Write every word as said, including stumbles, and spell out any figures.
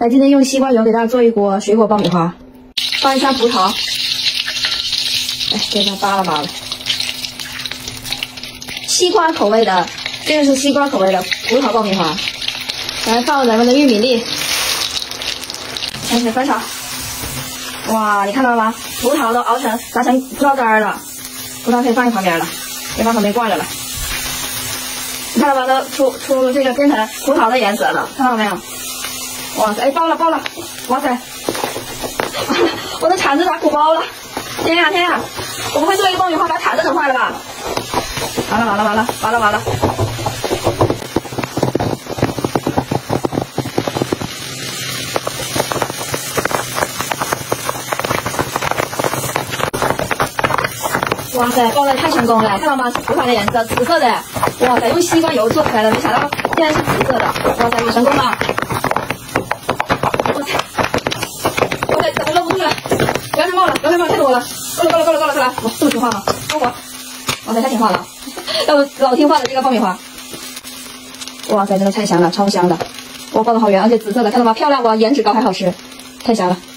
来，今天用西瓜油给大家做一锅水果爆米花，放一下葡萄，哎，给它扒拉扒拉。西瓜口味的，这个是西瓜口味的葡萄爆米花。来放咱们的玉米粒，开始翻炒。哇，你看到了吗？葡萄都熬成炸成葡萄干了，葡萄可以放一旁边了，可以放旁边挂着了。你看到吗？都出出这个变成葡萄的颜色了，看到没有？哇塞，哎，爆了爆了！哇塞，我的铲子咋鼓包了？天呀天呀！我不会做一个爆米花把铲子整坏了吧？完了完了完了完了完了！哇塞，爆的太成功了，看到吗？是葡萄的颜色，紫色的。哇塞，用西瓜油做出来的，没想到竟然是紫色的。哇塞，成功了！哇塞，哇塞，怎么搂不住了？不要再冒了，不要再冒，太多了。够了够了够了够了够了！哇，这么听话吗？够我！哇塞，太听话了，老老听话的这个爆米花。哇塞，真的太香了，超香的！哇，爆的好圆，而且紫色的，看到吗？漂亮不？颜值高还好吃，太香了。